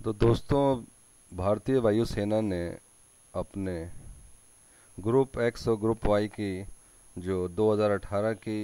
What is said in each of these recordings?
तो दोस्तों, भारतीय वायुसेना ने अपने ग्रुप एक्स और ग्रुप वाई की जो 2018 की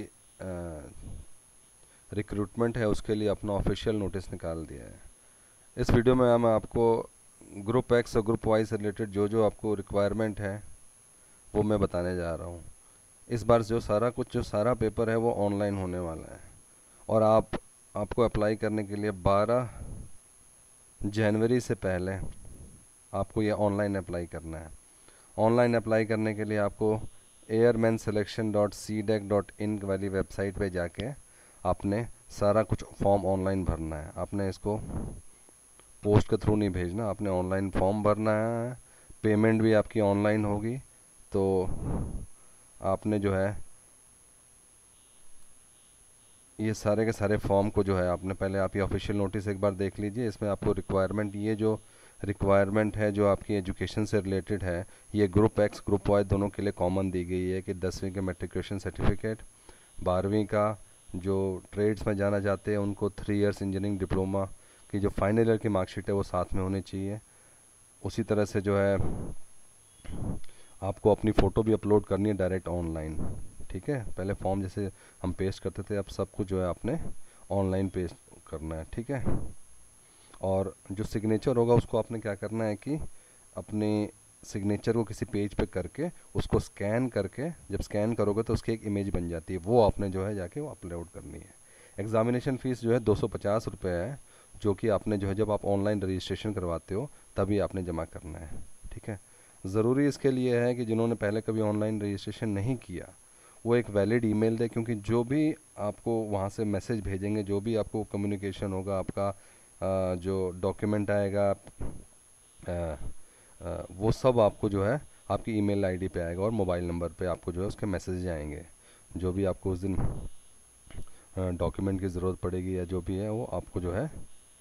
रिक्रूटमेंट है उसके लिए अपना ऑफिशियल नोटिस निकाल दिया है। इस वीडियो में मैं आपको ग्रुप एक्स और ग्रुप वाई से रिलेटेड जो जो आपको रिक्वायरमेंट है वो मैं बताने जा रहा हूँ। इस बार जो सारा पेपर है वो ऑनलाइन होने वाला है और आपको अप्लाई करने के लिए 12 जनवरी से पहले आपको ये ऑनलाइन अप्लाई करना है। ऑनलाइन अप्लाई करने के लिए आपको airmanselection.cdec.in वाली वेबसाइट पे जाके आपने सारा कुछ फॉर्म ऑनलाइन भरना है। आपने इसको पोस्ट के थ्रू नहीं भेजना, आपने ऑनलाइन फॉर्म भरना है। पेमेंट भी आपकी ऑनलाइन होगी। तो आपने जो है ये सारे के सारे फॉर्म को जो है आपने पहले आप ये ऑफिशियल नोटिस एक बार देख लीजिए। इसमें आपको रिक्वायरमेंट है जो आपकी एजुकेशन से रिलेटेड है, ये ग्रुप एक्स ग्रुप वाई दोनों के लिए कॉमन दी गई है कि 10वीं के मेट्रिकुलेशन सर्टिफिकेट, 12वीं का जो ट्रेड्स में जाना चाहते हैं उनको 3 इयर्स इंजीनियरिंग डिप्लोमा की जो फाइनल ईयर की मार्कशीट है वो साथ में होनी चाहिए। उसी तरह से जो है आपको अपनी फ़ोटो भी अपलोड करनी है डायरेक्ट ऑनलाइन। ठीक है, पहले फॉर्म जैसे हम पेस्ट करते थे अब सब कुछ जो है आपने ऑनलाइन पेस्ट करना है। ठीक है, और जो सिग्नेचर होगा उसको आपने क्या करना है कि अपने सिग्नेचर को किसी पेज पे करके उसको स्कैन करके, जब स्कैन करोगे तो उसकी एक इमेज बन जाती है, वो आपने जो है जाके वो अपलोड करनी है। एग्ज़ामिनेशन फ़ीस जो है 250 रुपये है, जो कि आपने जो है जब आप ऑनलाइन रजिस्ट्रेशन करवाते हो तभी आपने जमा करना है। ठीक है, ज़रूरी इसके लिए है कि जिन्होंने पहले कभी ऑनलाइन रजिस्ट्रेशन नहीं किया वो एक वैलिड ईमेल दे, क्योंकि जो भी आपको वहाँ से मैसेज भेजेंगे, जो भी आपको कम्युनिकेशन होगा, आपका जो डॉक्यूमेंट आएगा वो सब आपको जो है आपकी ईमेल आईडी पे आएगा और मोबाइल नंबर पे आपको जो है उसके मैसेज आएंगे। जो भी आपको उस दिन डॉक्यूमेंट की ज़रूरत पड़ेगी या जो भी है वो आपको जो है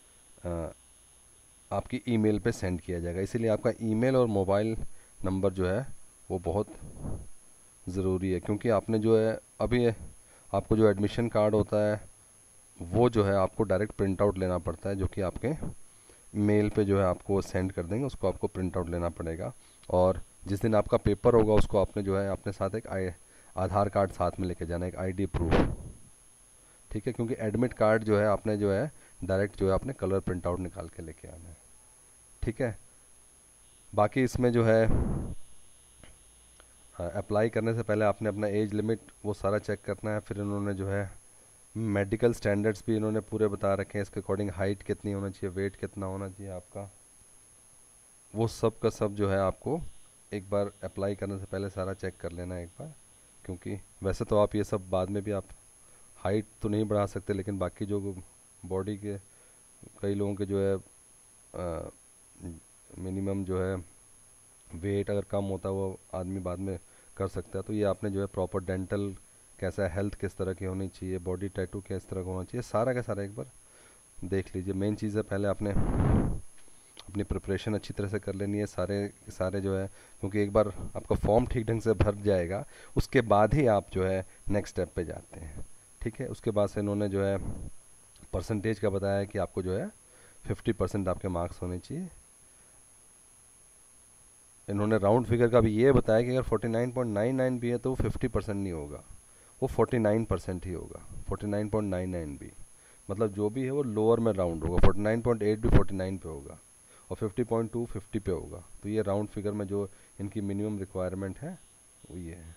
आपकी ईमेल पे सेंड किया जाएगा। इसीलिए आपका ईमेल और मोबाइल नंबर जो है वो बहुत ज़रूरी है, क्योंकि आपने जो है अभी आपको जो एडमिशन कार्ड होता है वो जो है आपको डायरेक्ट प्रिंट आउट लेना पड़ता है, जो कि आपके मेल पे जो है आपको सेंड कर देंगे, उसको आपको प्रिंट आउट लेना पड़ेगा। और जिस दिन आपका पेपर होगा उसको आपने जो है अपने साथ एक आधार कार्ड साथ में लेके जाना है, एक आईडी प्रूफ। ठीक है, क्योंकि एडमिट कार्ड जो है आपने जो है डायरेक्ट जो है अपने कलर प्रिंट आउट निकाल के लेके आना है। ठीक है, बाकी इसमें जो है अप्लाई करने से पहले आपने अपना एज लिमिट वो सारा चेक करना है। फिर इन्होंने जो है मेडिकल स्टैंडर्ड्स भी इन्होंने पूरे बता रखे हैं, इसके अकॉर्डिंग हाइट कितनी होना चाहिए, वेट कितना होना चाहिए आपका, वो सब का सब जो है आपको एक बार अप्लाई करने से पहले सारा चेक कर लेना है एक बार। क्योंकि वैसे तो आप ये सब बाद में भी आप हाइट तो नहीं बढ़ा सकते, लेकिन बाकी जो बॉडी के कई लोगों के जो है मिनिमम जो है वेट अगर कम होता है वो आदमी बाद में कर सकता है। तो ये आपने जो है प्रॉपर डेंटल कैसा है, हेल्थ किस तरह की होनी चाहिए, बॉडी टैटू किस तरह का होना चाहिए, सारा का सारा एक बार देख लीजिए। मेन चीज़ है पहले आपने अपनी प्रिपरेशन अच्छी तरह से कर लेनी है सारे जो है, क्योंकि एक बार आपका फॉर्म ठीक ढंग से भर जाएगा उसके बाद ही आप जो है नेक्स्ट स्टेप पे जाते हैं। ठीक है, उसके बाद से इन्होंने जो है परसेंटेज का बताया है कि आपको जो है 50% आपके मार्क्स होने चाहिए। इन्होंने राउंड फिगर का भी ये बताया कि अगर 49.99 भी है तो वो 50% नहीं होगा, वो 49% ही होगा। 49.99 भी मतलब जो भी है वो लोअर में राउंड होगा, 49.8 भी 49 पे होगा और 50.2 50 पे होगा। तो ये राउंड फिगर में जो इनकी मिनिमम रिक्वायरमेंट है वो ये है।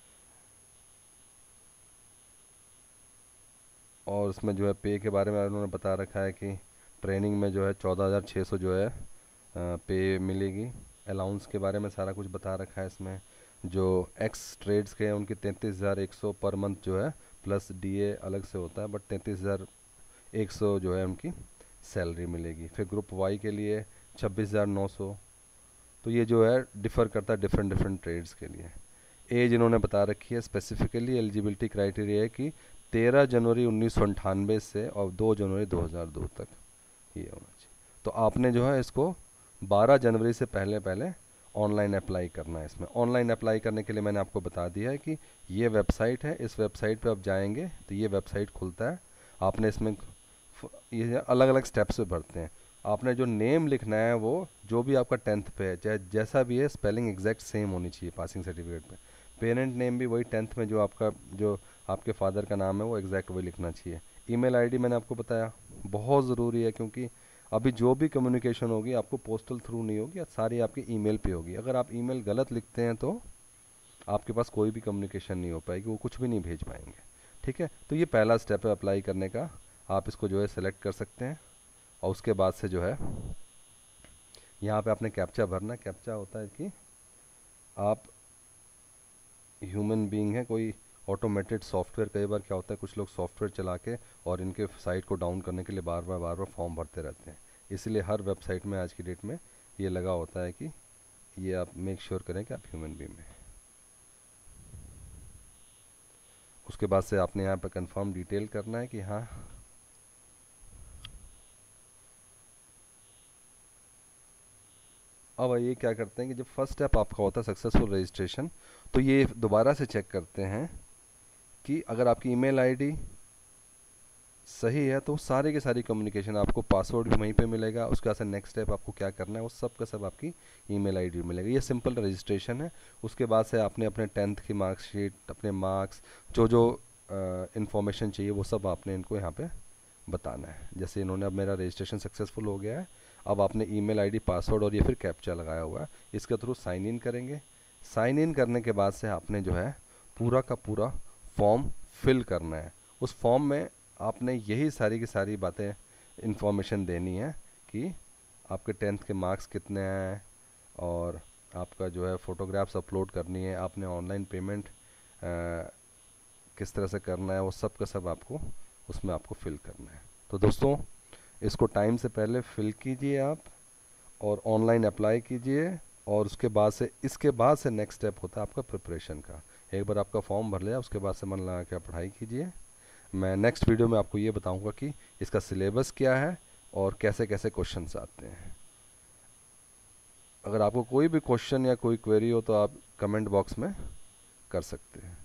और उसमें जो है पे के बारे में उन्होंने बता रखा है कि ट्रेनिंग में जो है 14,600 जो है पे मिलेगी। अलाउंस के बारे में सारा कुछ बता रखा है इसमें। जो एक्स ट्रेड्स के हैं उनकी 33,100 पर मंथ जो है, प्लस डीए अलग से होता है, बट 33,100 जो है उनकी सैलरी मिलेगी। फिर ग्रुप वाई के लिए 26,900। तो ये जो है डिफ़र करता है डिफरेंट डिफरेंट ट्रेड्स के लिए। एज इन्होंने बता रखी है स्पेसिफिकली, एलिजिबिलिटी क्राइटेरिया है कि 13 जनवरी 1998 से और 2 जनवरी 2002 तक ये होना चाहिए। तो आपने जो है इसको 12 जनवरी से पहले पहले ऑनलाइन अप्लाई करना है। इसमें ऑनलाइन अप्लाई करने के लिए मैंने आपको बता दिया है कि ये वेबसाइट है, इस वेबसाइट पे आप जाएंगे तो ये वेबसाइट खुलता है। आपने इसमें ये अलग अलग स्टेप्स से भरते हैं। आपने जो नेम लिखना है वो जो भी आपका 10th पे है, चाहे जैसा भी है, स्पेलिंग एग्जैक्ट सेम होनी चाहिए पासिंग सर्टिफिकेट पे। पेरेंट नेम भी वही 10th में जो आपके फादर का नाम है वो एग्जैक्ट वही लिखना चाहिए। ईमेल आईडी मैंने आपको बताया बहुत ज़रूरी है, क्योंकि अभी जो भी कम्युनिकेशन होगी आपको पोस्टल थ्रू नहीं होगी, सारी आपकी ईमेल पे होगी। अगर आप ईमेल गलत लिखते हैं तो आपके पास कोई भी कम्युनिकेशन नहीं हो पाएगी, वो कुछ भी नहीं भेज पाएंगे। ठीक है, तो ये पहला स्टेप है अप्लाई करने का। आप इसको जो है सेलेक्ट कर सकते हैं, और उसके बाद से जो है यहाँ पे आपने कैप्चा भरना। कैप्चा होता है कि आप ह्यूमन बीइंग है, कोई ऑटोमेटेड सॉफ्टवेयर। कई बार क्या होता है, कुछ लोग सॉफ्टवेयर चला के और इनके साइट को डाउन करने के लिए बार बार फॉर्म भरते रहते हैं। इसलिए हर वेबसाइट में आज की डेट में ये लगा होता है कि ये आप मेक श्योर करें कि आप ह्यूमन बीइंग हैं। उसके बाद से आपने यहाँ पर कंफर्म डिटेल करना है कि हाँ, अब ये क्या करते हैं कि जब फर्स्ट स्टेप आपका होता है सक्सेसफुल रजिस्ट्रेशन, तो ये दोबारा से चेक करते हैं कि अगर आपकी ईमेल आईडी सही है तो सारे के सारी कम्युनिकेशन, आपको पासवर्ड भी वहीं पे मिलेगा। उसके बाद से नेक्स्ट स्टेप आपको क्या करना है, वो सब का सब आपकी ईमेल आईडी मिलेगा। ये सिंपल रजिस्ट्रेशन है। उसके बाद से आपने अपने 10th की मार्कशीट, अपने मार्क्स, जो जो इन्फॉर्मेशन चाहिए वो सब आपने इनको यहाँ पे बताना है। जैसे इन्होंने, अब मेरा रजिस्ट्रेशन सक्सेसफुल हो गया है, अब आपने ईमेल आईडी, पासवर्ड और ये फिर कैप्चा लगाया हुआ है, इसके थ्रू साइन इन करेंगे। साइन इन करने के बाद से आपने जो है पूरा का पूरा फॉर्म फिल करना है। उस फॉर्म में आपने यही सारी की सारी बातें, इन्फॉर्मेशन देनी है कि आपके 10th के मार्क्स कितने हैं, और आपका जो है फ़ोटोग्राफ्स अपलोड करनी है, आपने ऑनलाइन पेमेंट किस तरह से करना है, वो सब का सब आपको उसमें आपको फिल करना है। तो दोस्तों, इसको टाइम से पहले फिल कीजिए आप, और ऑनलाइन अप्लाई कीजिए, और उसके बाद से, इसके बाद से नेक्स्ट स्टेप होता है आपका प्रिपरेशन का। एक बार आपका फॉर्म भर लिया, उसके बाद से मन लगा के आप पढ़ाई कीजिए। मैं नेक्स्ट वीडियो में आपको ये बताऊंगा कि इसका सिलेबस क्या है और कैसे कैसे क्वेश्चंस आते हैं। अगर आपको कोई भी क्वेश्चन या कोई क्वेरी हो तो आप कमेंट बॉक्स में कर सकते हैं।